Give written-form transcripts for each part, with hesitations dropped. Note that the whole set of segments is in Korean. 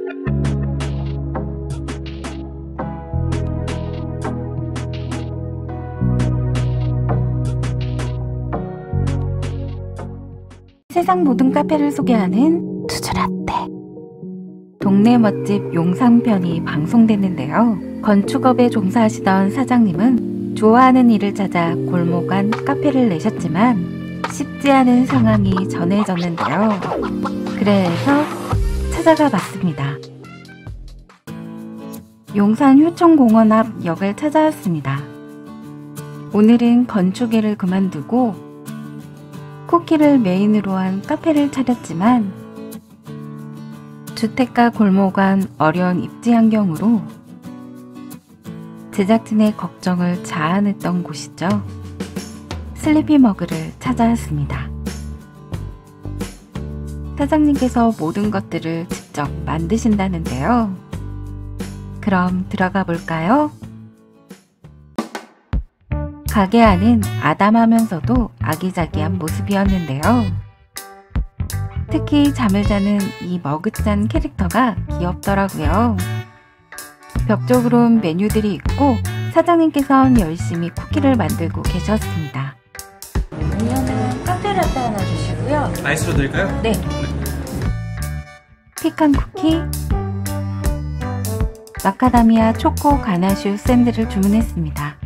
세상 모든 카페를 소개하는 투즈라떼. 동네 멋집 용상편이 방송됐는데요. 건축업에 종사하시던 사장님은 좋아하는 일을 찾아 골목 안 카페를 내셨지만 쉽지 않은 상황이 전해졌는데요. 그래서 찾아가 봤습니다. 용산 효청공원 앞 역을 찾아왔습니다. 오늘은 건축일을 그만두고 쿠키를 메인으로 한 카페를 차렸지만 주택가 골목 안 어려운 입지 환경으로 제작진의 걱정을 자아냈던 곳이죠. 슬리피머그를 찾아왔습니다. 사장님께서 모든 것들을 직접 만드신다는데요. 그럼 들어가 볼까요? 가게 안은 아담하면서도 아기자기한 모습이었는데요. 특히 잠을 자는 이 머그잔 캐릭터가 귀엽더라고요. 벽 쪽으론 메뉴들이 있고 사장님께서는 열심히 쿠키를 만들고 계셨습니다. 음료는 카페라떼 하나 주시고요. 아이스로 드릴까요? 네. 피칸 쿠키, 마카다미아 초코 가나슈 샌드를 주문했습니다.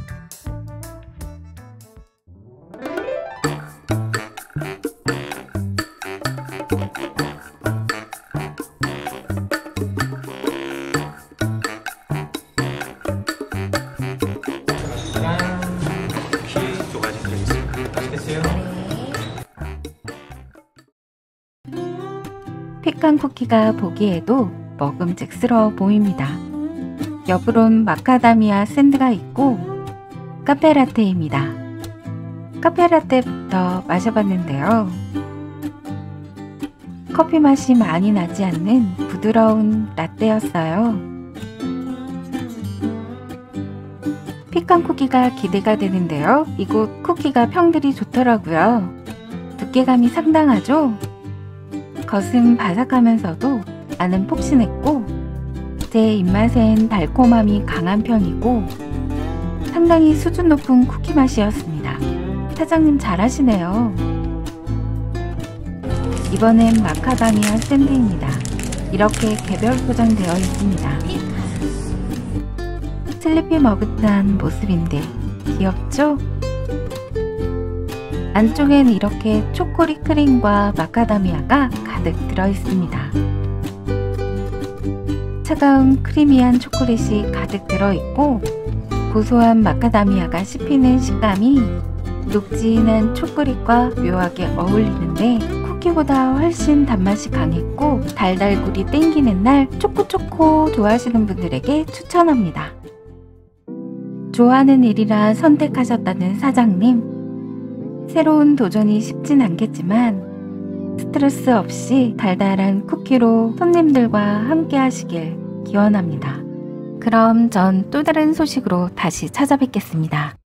쿠키 두 가지 드리겠습니다. 맛있겠어요? 피칸 쿠키가 보기에도 먹음직스러워 보입니다. 옆으론 마카다미아 샌드가 있고 카페라떼입니다. 카페라떼부터 마셔봤는데요. 커피 맛이 많이 나지 않는 부드러운 라떼였어요. 피칸 쿠키가 기대가 되는데요. 이곳 쿠키가 평들이 좋더라고요. 두께감이 상당하죠? 겉은 바삭하면서도 안은 폭신했고 제 입맛엔 달콤함이 강한 편이고 상당히 수준 높은 쿠키 맛이었습니다. 사장님 잘하시네요. 이번엔 마카다미아 샌드입니다. 이렇게 개별 포장되어 있습니다. 슬리피 머그잔 모습인데 귀엽죠? 안쪽엔 이렇게 초코리 크림과 마카다미아가 가득 들어있습니다. 차가운 크리미한 초콜릿이 가득 들어있고 고소한 마카다미아가 씹히는 식감이 녹진한 초콜릿과 묘하게 어울리는데 쿠키보다 훨씬 단맛이 강했고 달달구리 땡기는 날 초코초코 좋아하시는 분들에게 추천합니다. 좋아하는 일이라 선택하셨다는 사장님, 새로운 도전이 쉽진 않겠지만 스트레스 없이 달달한 쿠키로 손님들과 함께 하시길 기원합니다. 그럼 전 또 다른 소식으로 다시 찾아뵙겠습니다.